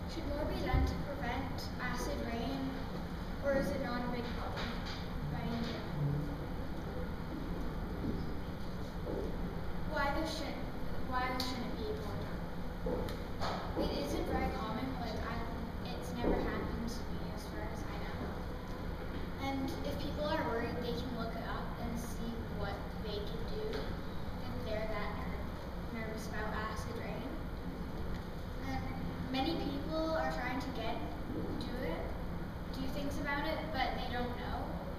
Should more be done to prevent acid rain, or is it not a big problem by India? Why there shouldn't be more done? It isn't very common. It's never happened to me as far as I know. And if people are worried, they can look it up and see what they can do if they're that nervous about acid rain. And many people are trying to do things about it, but they don't know.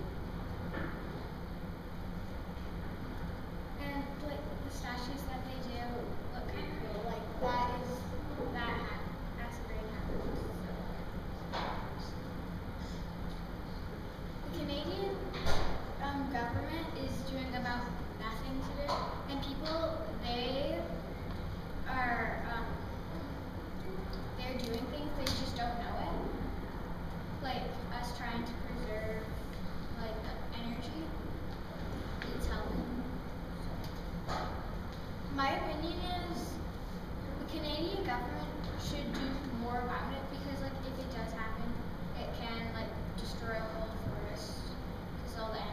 And like the statues that they do look kind of cool. Like that acid rain happens. The Canadian government is doing about nothing to it, and people are they're doing things, they just don't know it. Like us trying to preserve like energy, it's helping. My opinion is the Canadian government should do more about it, because like if it does happen, it can like destroy a whole forest because all the